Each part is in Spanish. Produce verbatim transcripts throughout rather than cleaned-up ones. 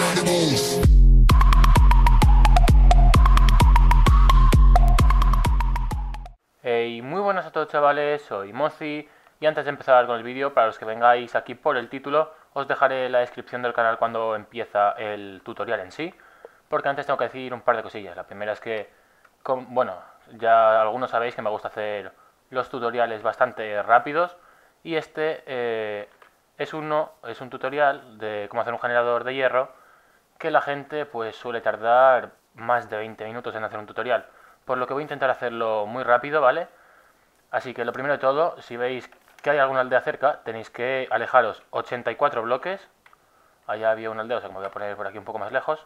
Hey, muy buenas a todos chavales, soy Mozi y antes de empezar con el vídeo, para los que vengáis aquí por el título, os dejaré la descripción del canal cuando empieza el tutorial en sí, porque antes tengo que decir un par de cosillas. La primera es que, con, bueno, ya algunos sabéis que me gusta hacer los tutoriales bastante rápidos y este eh, es, uno, es un tutorial de cómo hacer un generador de hierro que la gente pues suele tardar más de veinte minutos en hacer un tutorial. Por lo que voy a intentar hacerlo muy rápido, ¿vale? Así que lo primero de todo, si veis que hay alguna aldea cerca, tenéis que alejaros ochenta y cuatro bloques. Allá había una aldea, o sea que me voy a poner por aquí un poco más lejos.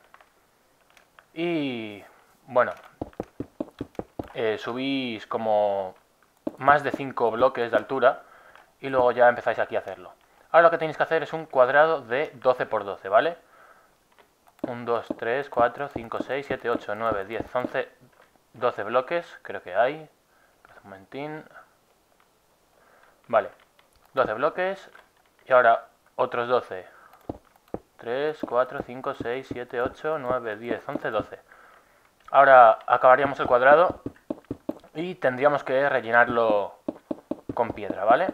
Y bueno, eh, subís como más de cinco bloques de altura y luego ya empezáis aquí a hacerlo. Ahora lo que tenéis que hacer es un cuadrado de doce por doce, ¿vale? uno, dos, tres, cuatro, cinco, seis, siete, ocho, nueve, diez, once, doce bloques, creo que hay. Un momentín. Vale, doce bloques. Y ahora otros doce. tres, cuatro, cinco, seis, siete, ocho, nueve, diez, once, doce. Ahora acabaríamos el cuadrado y tendríamos que rellenarlo con piedra, ¿vale?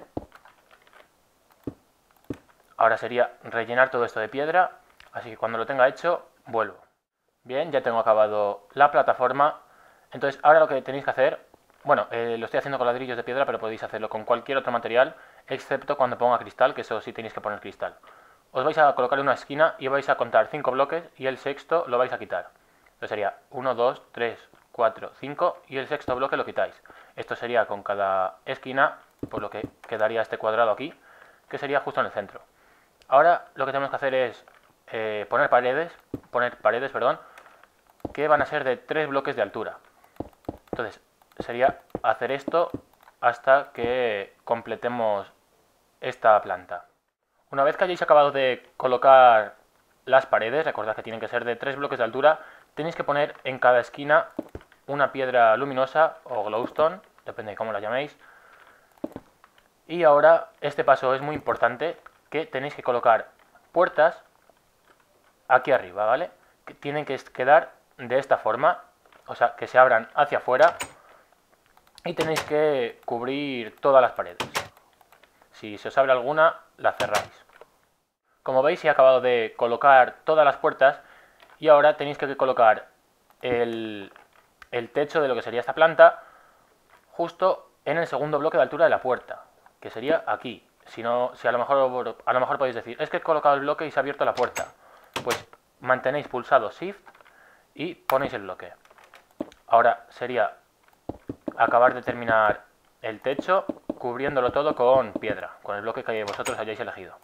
Ahora sería rellenar todo esto de piedra, así que cuando lo tenga hecho, vuelvo. Bien, ya tengo acabado la plataforma. Entonces ahora lo que tenéis que hacer, bueno, eh, lo estoy haciendo con ladrillos de piedra, pero podéis hacerlo con cualquier otro material, excepto cuando ponga cristal, que eso sí tenéis que poner cristal. Os vais a colocar en una esquina y vais a contar cinco bloques y el sexto lo vais a quitar. Entonces sería uno, dos, tres, cuatro, cinco y el sexto bloque lo quitáis. Esto sería con cada esquina, por lo que quedaría este cuadrado aquí, que sería justo en el centro. Ahora lo que tenemos que hacer es eh, poner paredes, poner paredes, perdón, que van a ser de tres bloques de altura. Entonces sería hacer esto hasta que completemos esta planta. Una vez que hayáis acabado de colocar las paredes, recordad que tienen que ser de tres bloques de altura, tenéis que poner en cada esquina una piedra luminosa o glowstone, depende de cómo la llaméis. Y ahora este paso es muy importante, que tenéis que colocar puertas aquí arriba, ¿vale? Que tienen que quedar de esta forma, o sea, que se abran hacia afuera y tenéis que cubrir todas las paredes. Si se os abre alguna, la cerráis. Como veis, he acabado de colocar todas las puertas y ahora tenéis que colocar el, el techo de lo que sería esta planta justo en el segundo bloque de altura de la puerta, que sería aquí. Si no, si a lo mejor a lo mejor podéis decir, es que he colocado el bloque y se ha abierto la puerta. Pues mantenéis pulsado Shift y ponéis el bloque. Ahora sería acabar de terminar el techo cubriéndolo todo con piedra, con el bloque que vosotros hayáis elegido.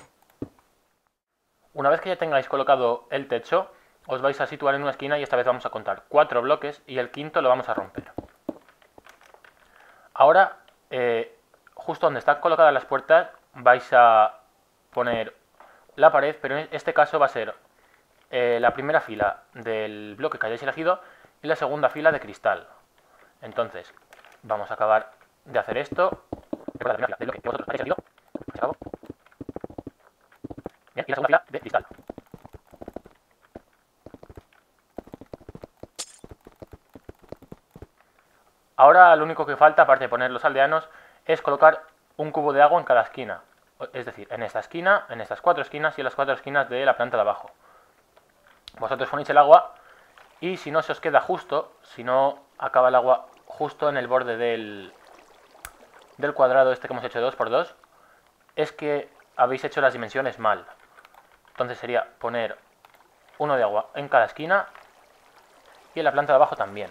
Una vez que ya tengáis colocado el techo, os vais a situar en una esquina y esta vez vamos a contar cuatro bloques y el quinto lo vamos a romper. Ahora, eh, justo donde están colocadas las puertas, vais a poner la pared, pero en este caso va a ser eh, la primera fila del bloque que hayáis elegido y la segunda fila de cristal. Entonces, vamos a acabar de hacer esto. Recuerda, la primera fila del bloque que vosotros hayáis elegido. Se acabó. Bien, y la segunda fila de cristal. Ahora lo único que falta, aparte de poner los aldeanos, es colocar un cubo de agua en cada esquina. Es decir, en esta esquina, en estas cuatro esquinas y en las cuatro esquinas de la planta de abajo. Vosotros ponéis el agua y si no se os queda justo, si no acaba el agua justo en el borde del, del cuadrado este que hemos hecho de dos por dos, es que habéis hecho las dimensiones mal. Entonces sería poner uno de agua en cada esquina y en la planta de abajo también.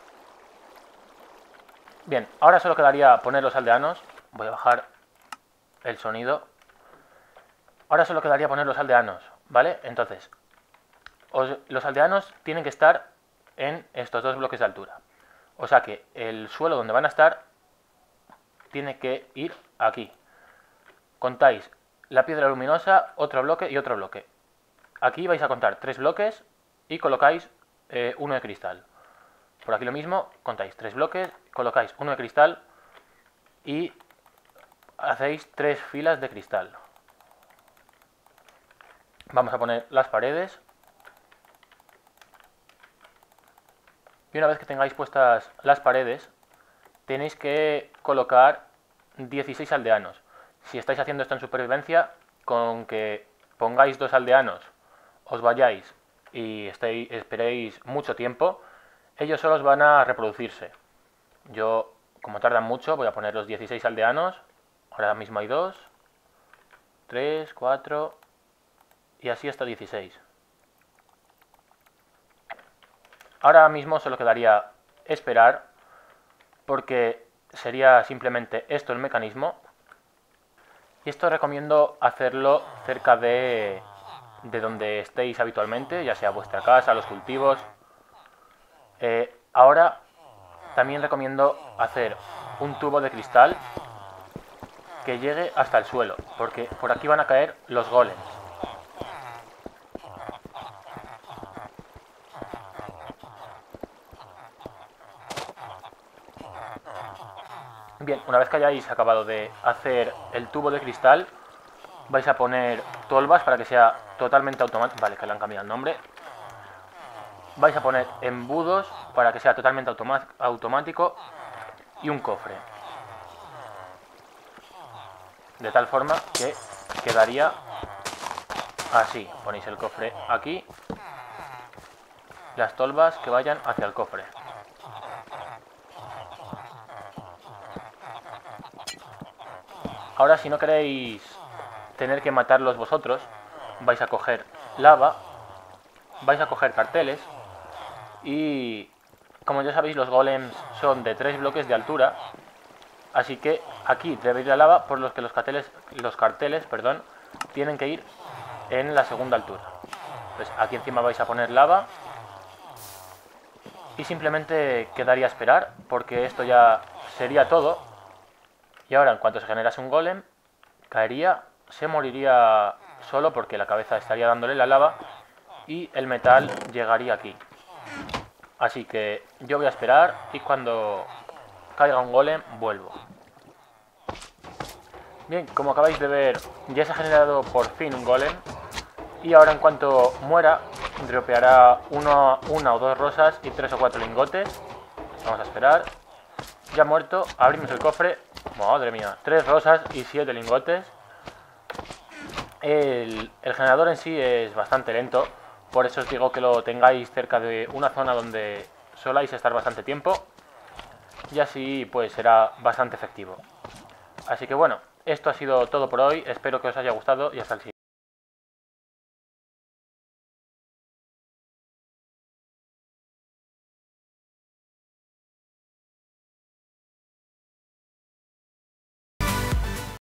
Bien, ahora solo quedaría poner los aldeanos. Voy a bajar el sonido. Ahora solo quedaría poner los aldeanos, ¿vale? Entonces, os, los aldeanos tienen que estar en estos dos bloques de altura. O sea que el suelo donde van a estar tiene que ir aquí. Contáis la piedra luminosa, otro bloque y otro bloque. Aquí vais a contar tres bloques y colocáis eh, uno de cristal. Por aquí lo mismo, contáis tres bloques, colocáis uno de cristal y hacéis tres filas de cristal. Vamos a poner las paredes. Y una vez que tengáis puestas las paredes, tenéis que colocar dieciséis aldeanos. Si estáis haciendo esto en supervivencia, con que pongáis dos aldeanos, os vayáis y estéis, esperéis mucho tiempo, ellos solos van a reproducirse. Yo, como tardan mucho, voy a poner los dieciséis aldeanos. Ahora mismo hay dos, tres, cuatro y así hasta dieciséis. Ahora mismo solo quedaría esperar, porque sería simplemente esto el mecanismo. Y esto recomiendo hacerlo cerca de, de donde estéis habitualmente, ya sea vuestra casa, los cultivos. Eh, ahora también recomiendo hacer un tubo de cristal que llegue hasta el suelo, porque por aquí van a caer los golems. Bien, una vez que hayáis acabado de hacer el tubo de cristal, vais a poner tolvas para que sea totalmente automático. Vale, que le han cambiado el nombre. Vais a poner embudos para que sea totalmente automático y un cofre. De tal forma que quedaría así. Ponéis el cofre aquí, las tolvas que vayan hacia el cofre. Ahora, si no queréis tener que matarlos vosotros, vais a coger lava, vais a coger carteles y, como ya sabéis, los golems son de tres bloques de altura, así que aquí debe ir la lava, por los que los carteles, los carteles perdón, tienen que ir en la segunda altura. Pues aquí encima vais a poner lava y simplemente quedaría esperar, porque esto ya sería todo. Y ahora, en cuanto se generase un golem, caería, se moriría solo porque la cabeza estaría dándole la lava y el metal llegaría aquí. Así que yo voy a esperar y cuando caiga un golem vuelvo. Bien, como acabáis de ver, ya se ha generado por fin un golem y ahora, en cuanto muera, dropeará uno, una o dos rosas y tres o cuatro lingotes. Vamos a esperar. Ya muerto, abrimos el cofre. Madre mía, tres rosas y siete lingotes. El, el generador en sí es bastante lento, por eso os digo que lo tengáis cerca de una zona donde soláis estar bastante tiempo, y así pues será bastante efectivo. Así que bueno, esto ha sido todo por hoy, espero que os haya gustado y hasta el siguiente.